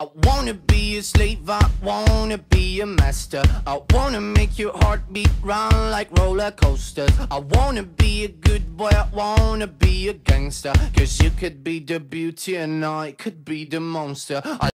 I wanna be a slave, I wanna be a master. I wanna make your heartbeat run like roller coasters. I wanna be a good boy, I wanna be a gangster. Cause you could be the beauty and I could be the monster.